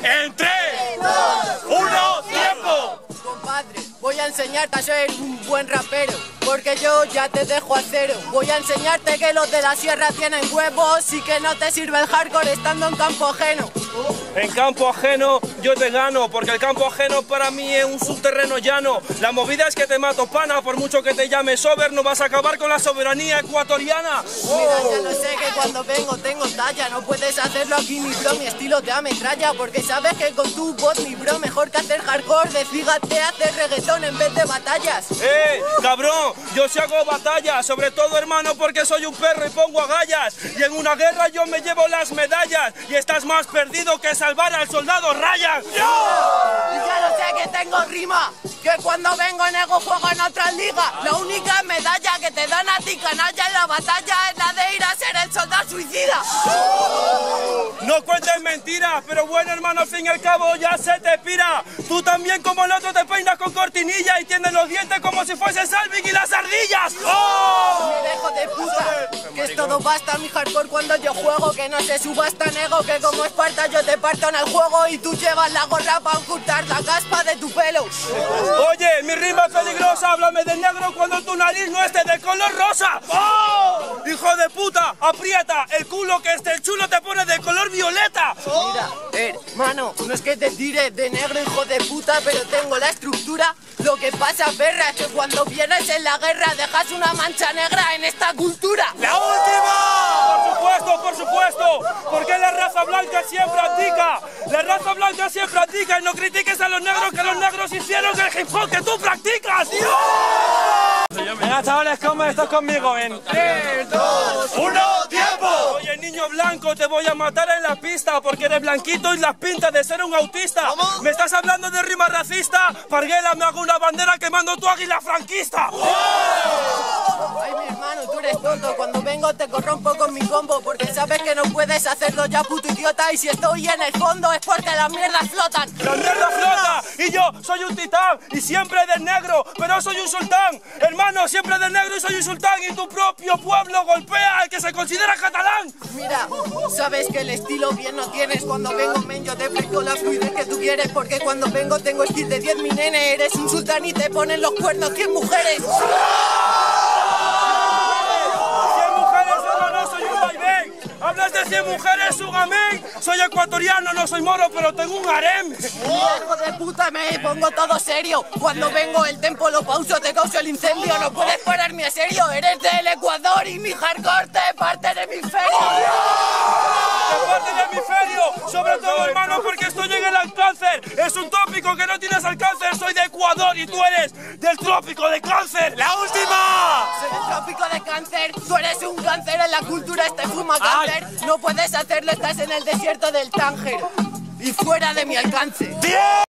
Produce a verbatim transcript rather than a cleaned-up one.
En tres, dos, uno, tiempo. Compadre, voy a enseñarte a ser un buen rapero, porque yo ya te dejo a cero. Voy a enseñarte que los de la sierra tienen huevos y que no te sirve el hardcore estando en campo ajeno. En campo ajeno yo te gano, porque el campo ajeno para mí es un subterreno llano. La movida es que te mato, pana, por mucho que te llames sober, no vas a acabar con la soberanía ecuatoriana. Mira, ya lo sé que cuando vengo tengo talla, no puedes hacerlo aquí mi bro, mi estilo te ametralla, porque sabes que con tu voz mi bro, mejor que hacer hardcore, decígate hacer reggaetón en vez de batallas. ¡Eh, cabrón! Yo sí hago batallas, sobre todo, hermano, porque soy un perro y pongo agallas. Y en una guerra yo me llevo las medallas. Y estás más perdido que salvar al soldado Ryan. ¡Yo! Y ya lo sé que tengo rima, que cuando vengo nego juego en otra liga. La única medalla que te dan a ti, canalla, en la batalla es la de ir a ser el soldado suicida. No cuentes mentiras, pero bueno, hermano, al fin y al cabo ya se te pira. Tú también, como el otro, te peinas con cortinilla y tienes los dientes como si fuese Salvin y las ardillas. ¡Oh! Mira, hijo de puta, que es todo basta mi hardcore cuando yo juego, que no se subasta nego, que como Esparta yo te parto en el juego y tú llevas la gorra para ocultar la caspa de tu pelo. Oye, mi rima es peligrosa, háblame de negro cuando tu nariz no esté de color rosa. ¡Oh! Hijo de puta, aprieta el culo que este chulo te pone de color violeta. Mira, hermano, no es que te tire de negro, hijo de puta, pero tengo la estructura. Lo que pasa, perra, es que cuando vienes en la guerra dejas una mancha negra en esta cultura. ¡La última! Por supuesto, por supuesto, porque la raza blanca siempre practica. La raza blanca siempre practica y no critiques a los negros, que los negros hicieron el hip hop que tú practicas. ¡Dios! Venga, chavales, ¿cómo estás conmigo? En tres, dos, uno, tiempo. Oye, niño blanco, te voy a matar en la pista porque eres blanquito y las pintas de ser un autista. ¿Cómo? ¿Me estás hablando de rima racista? Parguela, me hago una bandera quemando tu águila franquista. ¡Oh! Ay, mi hermano, tú eres tonto. Cuando vengo te corrompo con mi combo, porque sabes que no puedes hacerlo ya, puto idiota. Y si estoy en el fondo es porque las mierdas flotan. ¡La mierda flota! Y yo soy un titán y siempre de negro, pero soy un sultán. Hermano, siempre de negro y soy un sultán. Y tu propio pueblo golpea al que se considera catalán. Mira, sabes que el estilo bien no tienes. Cuando vengo, men, yo te fresco la fluidez que tú quieres, porque cuando vengo tengo skill de diez, mi nene. Eres un sultán y te ponen los cuernos cien mujeres. Hablas de cien mujeres, un amén. Soy ecuatoriano, no soy moro, pero tengo un harem. Hijo de puta, me pongo todo serio. Cuando vengo el tempo lo pauso, te causo el incendio. No puedes pararme a serio, eres del Ecuador y mi hardcore te parte del hemisferio. Te parte del hemisferio, sobre todo, hermano, porque estoy en el cáncer. Es un tópico que no tienes alcance. Soy de Ecuador y tú eres del trópico de cáncer. ¡La última! Soy del trópico de cáncer, tú eres un cáncer en la cultura, este fuma cáncer. No puedes hacerlo, estás en el desierto del Tánger y fuera de mi alcance. ¡Bien!